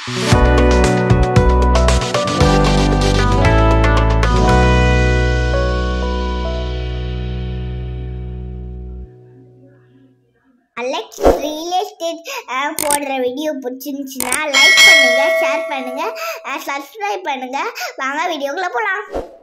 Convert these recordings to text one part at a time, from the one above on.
Alex real estate போடுற video பிடிச்சிருந்துச்சுன்னா like பண்ணுங்க, ஷேர் பண்ணுங்க, சப்ஸ்கிரைப் பண்ணுங்க. வாங்க வீடியோக்குள்ள போகலாம்.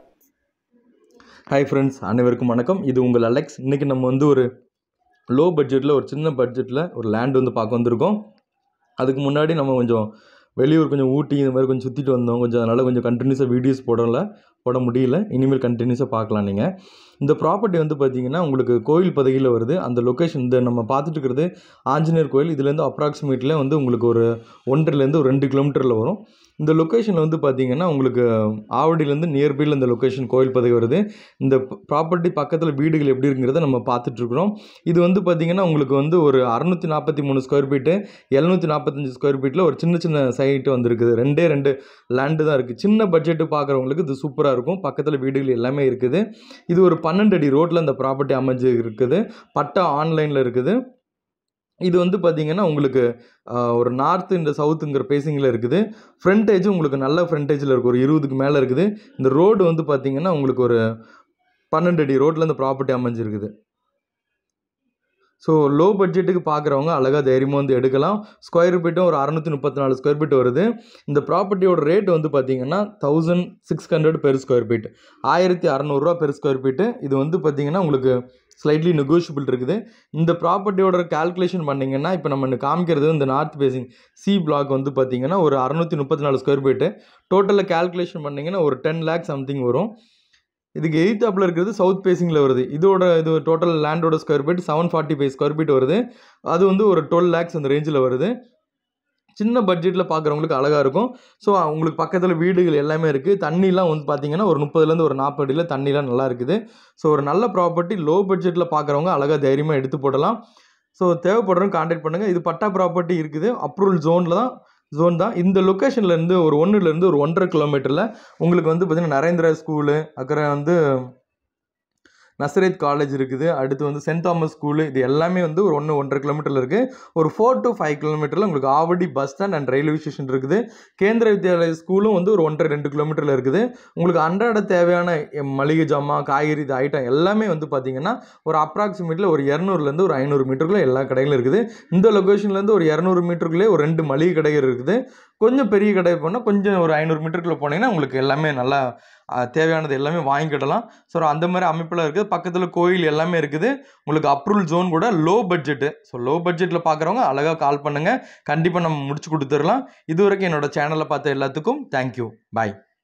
ஹாய் ஃப்ரெண்ட்ஸ், அனைவருக்கும் வணக்கம். இது உங்கள் அலெக்ஸ். இன்றைக்கி நம்ம வந்து ஒரு லோ பட்ஜெட்டில், ஒரு சின்ன பட்ஜெட்டில் ஒரு லேண்ட் வந்து பார்க்க வந்திருக்கோம். அதுக்கு முன்னாடி நம்ம கொஞ்சம் வெளியூர், கொஞ்சம் ஊட்டி இந்த மாதிரி கொஞ்சம் சுற்றிட்டு வந்தோம். அதனால் கொஞ்சம் கண்டினியூஸாக வீடியோஸ் போட முடியல. இனிமேல் கண்டினியூஸாக பார்க்கலாம். நீங்கள் இந்த ப்ராப்பர்ட்டி வந்து பார்த்திங்கன்னா உங்களுக்கு கோவில்பதகையில் வருது. அந்த லொக்கேஷன் இந்த நம்ம பார்த்துட்டு இருக்கிறது ஆஞ்சநேயர் கோயில். இதுலேருந்து அப்ராக்சிமேட்டில் வந்து உங்களுக்கு ஒரு 1.5 ஒரு 2 கிலோமீட்டரில் வரும். இந்த லொக்கேஷன் வந்து பார்த்திங்கன்னா உங்களுக்கு ஆவடியிலேருந்து நியர்பையில் இந்த லொக்கேஷன் கோவில்பதகை வருது. இந்த ப்ராப்பர்ட்டி பக்கத்தில் வீடுகள் எப்படி இருக்குங்கிறத நம்ம பார்த்துட்ருக்குறோம். இது வந்து பார்த்திங்கன்னா உங்களுக்கு வந்து ஒரு 643 ஸ்கொயர் ஃபீட்டு, 745 ஸ்கொயர் ஃபீட்டில் ஒரு சின்ன சின்ன சைட்டு வந்துருக்குது. 2 லேண்டு தான் இருக்குது. சின்ன பட்ஜெட்டு பார்க்குறவங்களுக்கு இது சூப்பராக இருக்கும். பக்கத்தில் வீடுகள் எல்லாமே இருக்குது. இது ஒரு 12 அடி ரோட்டில் இந்த ப்ராப்பர்ட்டி அமைஞ்சு இருக்குது. பட்டா ஆன்லைனில் இருக்குது. இது வந்து பார்த்திங்கன்னா உங்களுக்கு ஒரு நார்த்து இந்த சவுத்துங்கிற பேசிங்கில் இருக்குது. ஃப்ரண்டேஜ் உங்களுக்கு நல்ல ஃப்ரண்டேஜில் இருக்குது. ஒரு 20க்கு மேலே இருக்குது. இந்த ரோடு வந்து பார்த்திங்கன்னா உங்களுக்கு ஒரு 12 அடி ரோட்டில் இந்த ப்ராப்பர்ட்டி அமைஞ்சிருக்குது. ஸோ லோ பட்ஜெட்டுக்கு பார்க்குறவங்க அழகாக தைரியமாக வந்து எடுக்கலாம். ஸ்கொயர் ஃபீட்டும் ஒரு 634 ஸ்கொயர் ஃபீட் வருது. இந்த ப்ராப்பர்ட்டியோட ரேட் வந்து பார்த்திங்கன்னா 1600 பெர் ஸ்கொயர் ஃபீட், 1600 ரூபா பெர் ஸ்கொயர் ஃபீட்டு. இது வந்து பார்த்திங்கன்னா உங்களுக்கு ஸ்லைட்லி நெகோஷியபிள் இருக்குது. இந்த ப்ராப்பர்ட்டியோட கால்குலேஷன் பண்ணிங்கன்னா இப்போ நம்ம காமிக்கிறது இந்த நார்த் பேசிங் சி பிளாக் வந்து பார்த்திங்கன்னா ஒரு 634 ஸ்கொயர் ஃபீட்டு. டோட்டலில் கால்குலேஷன் பண்ணிங்கன்னா ஒரு 10 லேக் சம்திங் வரும். இதுக்கு எய்த்தாப்பில் இருக்கிறது சவுத் பேசிங்கில் வருது. இது டோட்டல் லேண்டோட ஸ்கொயர் ஃபீட் 745 ஸ்கொயர் ஃபீட் வருது. அது வந்து ஒரு 12 லேக்ஸ் அந்த ரேஞ்சில் வருது. சின்ன பட்ஜெட்டில் பார்க்குறவங்களுக்கு அழகாக இருக்கும். ஸோ உங்களுக்கு பக்கத்தில் வீடுகள் எல்லாமே இருக்குது. தண்ணிலாம் வந்து பார்த்திங்கன்னா ஒரு 30லேருந்து ஒரு 40 அடியில் தண்ணிலாம் நல்லா இருக்குது. ஸோ ஒரு நல்ல ப்ராப்பர்ட்டி லோ பட்ஜெட்டில் பார்க்குறவங்க அழகாக தைரியமாக எடுத்து போடலாம். ஸோ தேவைப்படுறவங்க கான்டாக்ட் பண்ணுங்கள். இது பட்டா ப்ராப்பர்ட்டி இருக்குது. அப்ரூவல் ஜோன் தான். இந்த லொக்கேஷன்லேருந்து ஒரு 1லேருந்து ஒரு 1.5 கிலோமீட்டரில் உங்களுக்கு வந்து பார்த்திங்கன்னா நரேந்திரா ஸ்கூலு, அப்புறம் வந்து நசரேத் காலேஜ் இருக்குது. அடுத்து வந்து சென்ட் தாமஸ் ஸ்கூலு, இது எல்லாமே வந்து ஒரு 1.5 கிலோமீட்டரில் இருக்குது. ஒரு 4 to 5 கிலோமீட்டரில் உங்களுக்கு Avadi bus stand and railway station இருக்குது. கேந்திர வித்யாலயா ஸ்கூலும் வந்து ஒரு 1.5-2 கிலோமீட்டரில் இருக்குது. உங்களுக்கு அன்றாட தேவையான மளிகை ஜாமான், காய்கறி, இது ஐட்டம் எல்லாமே வந்து பார்த்திங்கன்னா ஒரு அப்ராக்சிமேட்டில் ஒரு 200லேருந்து ஒரு 500 மீட்டருக்குள்ளே எல்லா கடைகளும் இருக்குது. இந்த லொக்கேஷன்லேருந்து ஒரு 200 மீட்டருக்குள்ளே ஒரு 2 மளிகை கடைகள் இருக்குது. கொஞ்சம் பெரிய கடை போனால் கொஞ்சம் ஒரு 500 மீட்டருக்குள்ளே போனீங்கன்னா உங்களுக்கு எல்லாமே நல்லா தேவையானது எல்லாமே வாங்கிக்கிடலாம். ஸோ அந்த மாதிரி அமைப்பில் இருக்குது. பக்கத்தில் கோயில் எல்லாமே இருக்குது. உங்களுக்கு அப்ரூவல் ஜோன் கூட லோ பட்ஜெட்டு. ஸோ லோ பட்ஜெட்டில் பார்க்குறவங்க அழகாக கால் பண்ணுங்கள். கண்டிப்பாக நம்ம முடிச்சு கொடுத்துடலாம். இது வரைக்கும் என்னோடய சேனலை பார்த்த எல்லாத்துக்கும் தேங்க்யூ. பாய்.